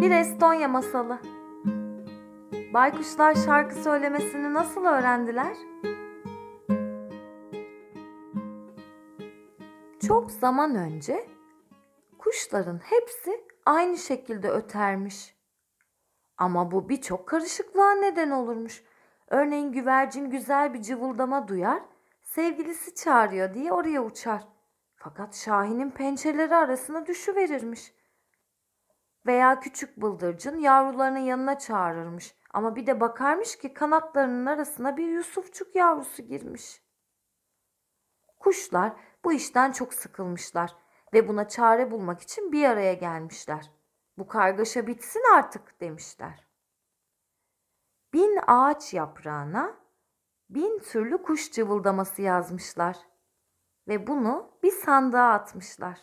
Bir Estonya masalı. Baykuşlar şarkı söylemesini nasıl öğrendiler? Çok zaman önce kuşların hepsi aynı şekilde ötermiş. Ama bu birçok karışıklığa neden olurmuş. Örneğin güvercin güzel bir cıvıldama duyar, sevgilisi çağırıyor diye oraya uçar. Fakat şahinin pençeleri arasına düşüverirmiş. Veya küçük bıldırcın yavrularının yanına çağırırmış. Ama bir de bakarmış ki kanatlarının arasına bir yusufçuk yavrusu girmiş. Kuşlar bu işten çok sıkılmışlar ve buna çare bulmak için bir araya gelmişler. Bu kargaşa bitsin artık demişler. 1000 ağaç yaprağına 1000 türlü kuş cıvıldaması yazmışlar ve bunu bir sandığa atmışlar.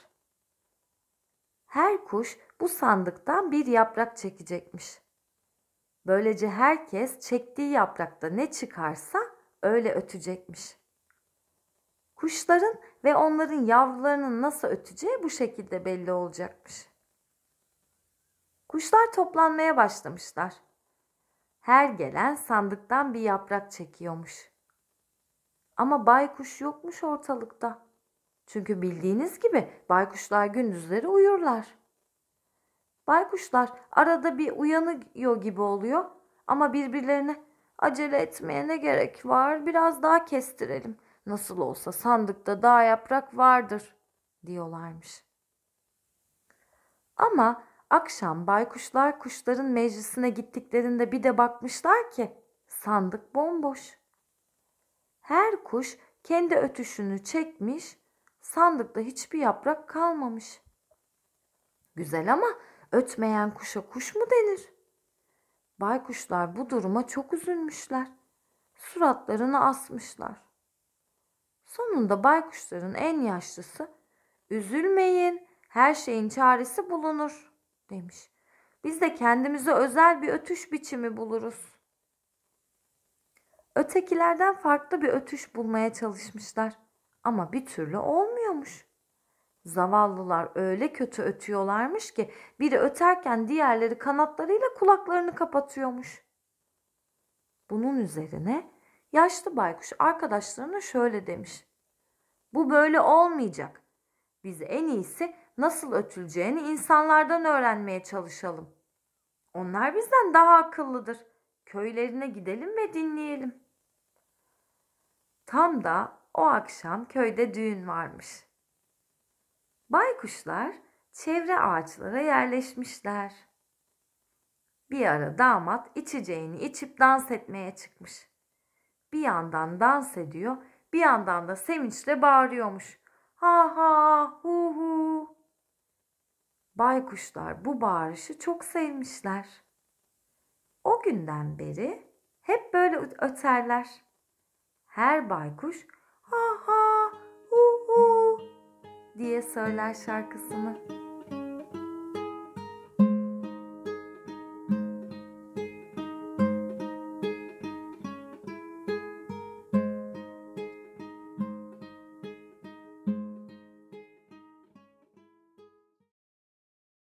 Her kuş bu sandıktan bir yaprak çekecekmiş. Böylece herkes çektiği yaprakta ne çıkarsa öyle ötecekmiş. Kuşların ve onların yavrularının nasıl öteceği bu şekilde belli olacakmış. Kuşlar toplanmaya başlamışlar. Her gelen sandıktan bir yaprak çekiyormuş. Ama baykuş yokmuş ortalıkta. Çünkü bildiğiniz gibi baykuşlar gündüzleri uyurlar. Baykuşlar arada bir uyanıyor gibi oluyor ama birbirlerine acele etmeye ne gerek var, biraz daha kestirelim. Nasıl olsa sandıkta daha yaprak vardır diyorlarmış. Ama akşam baykuşlar kuşların meclisine gittiklerinde bir de bakmışlar ki sandık bomboş. Her kuş kendi ötüşünü çekmiş, sandıkta hiçbir yaprak kalmamış. Güzel ama ötmeyen kuşa kuş mu denir? Baykuşlar bu duruma çok üzülmüşler. Suratlarını asmışlar. Sonunda baykuşların en yaşlısı, "Üzülmeyin, her şeyin çaresi bulunur," demiş. "Biz de kendimize özel bir ötüş biçimi buluruz." Ötekilerden farklı bir ötüş bulmaya çalışmışlar ama bir türlü olmuyormuş. Zavallılar öyle kötü ötüyorlarmış ki biri öterken diğerleri kanatlarıyla kulaklarını kapatıyormuş. Bunun üzerine yaşlı baykuş arkadaşlarına şöyle demiş: "Bu böyle olmayacak. Biz en iyisi nasıl ötüleceğini insanlardan öğrenmeye çalışalım. Onlar bizden daha akıllıdır. Köylerine gidelim ve dinleyelim." Tam da o akşam köyde düğün varmış. Baykuşlar çevre ağaçlara yerleşmişler. Bir ara damat içeceğini içip dans etmeye çıkmış. Bir yandan dans ediyor, bir yandan da sevinçle bağırıyormuş: "Ha ha hu hu." Baykuşlar bu bağırışı çok sevmişler. O günden beri hep böyle öterler. Her baykuş "ha ha hu hu" diye söyler şarkısını.